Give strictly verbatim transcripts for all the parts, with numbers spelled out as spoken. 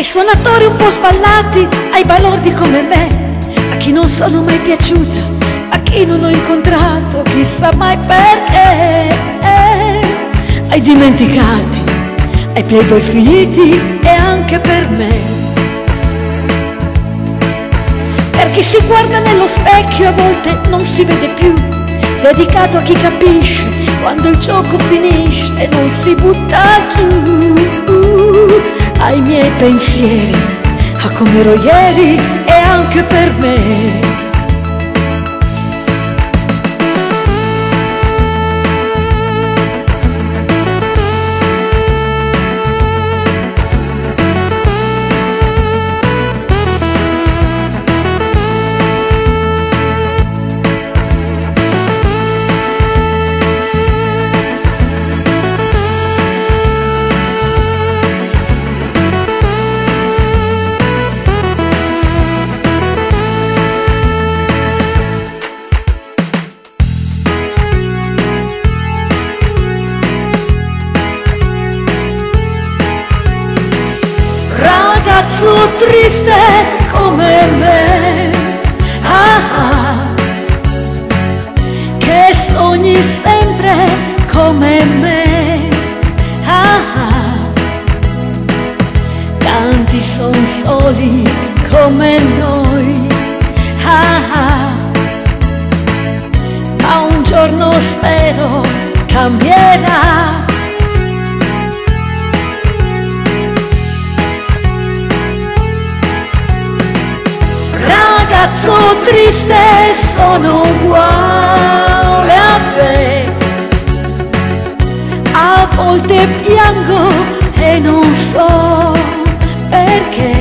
suonatori un po' sballati, ai balordi come me, a chi non sono mai piaciuta, a chi non ho incontrato, chissà mai perché. Ai dimenticati, ai playboy finiti e anche per me. Per chi si guarda nello specchio a volte non si vede più, dedicato a chi capisce quando il gioco finisce e non si butta giù. Ai miei pensieri, a come ero ieri e anche per me. Ragazzo triste come me, ah ah, che sogni sempre come me, ah ah, tanti son soli come noi, ah ah, ma un giorno spero cambierà. Ragazzo triste sono uguale a te, a volte piango e non so perché,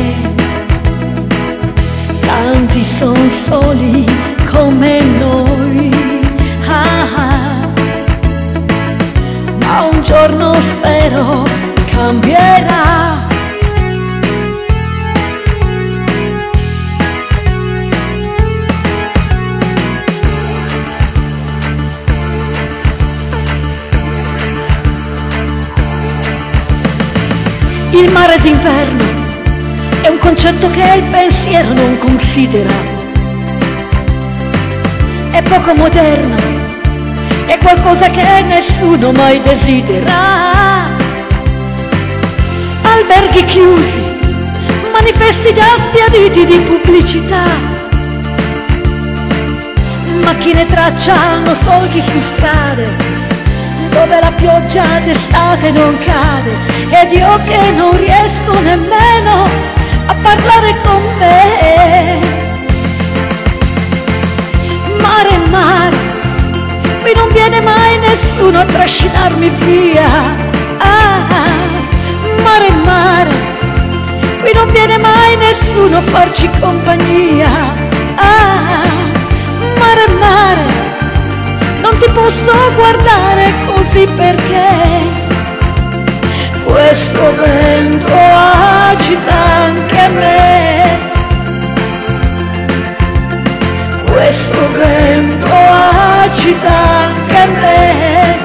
tanti son soli come noi, ah ah, ma un giorno spero cambierà. Il mare d'inverno è un concetto che il pensiero non considera, è poco moderno, è qualcosa che nessuno mai desidera. Alberghi chiusi, manifesti già sbiaditi di pubblicità, macchine tracciano solchi su strade dove la pioggia d'estate non cade, ed io che non riesco nemmeno a parlare con me. Mare, mare, qui non viene mai nessuno a trascinarmi via. Ah, ah, mare, mare, qui non viene mai nessuno a farci compagnia. Ah, mare, mare, non ti posso guardare così perché questo vento agita anche me, questo vento agita anche me.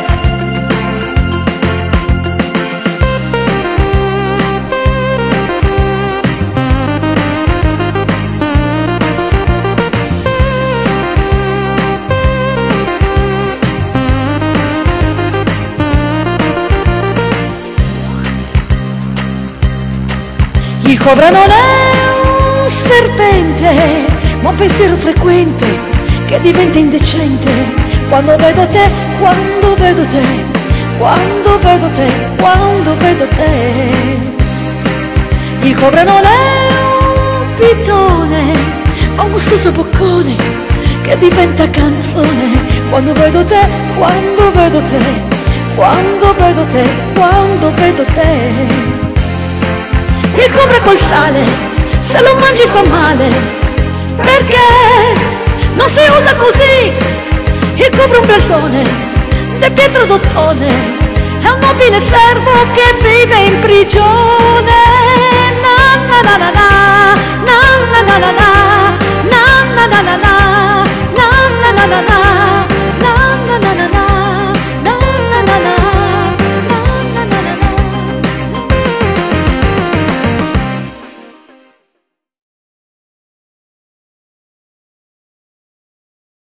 Il cobra non è un serpente, ma un pensiero frequente che diventa indecente quando vedo te, quando vedo te, quando vedo te, quando vedo te. Il cobra non è un pitone, ma un gustoso boccone che diventa canzone quando vedo te, quando vedo te, quando vedo te, quando vedo te. Il cobra col sale, se lo mangi fa male, perché non si usa così. Il cobra è un blasone, de Pietro d'Ottone, è un nobile servo che vive in prigione. Na na na na na, na na na na.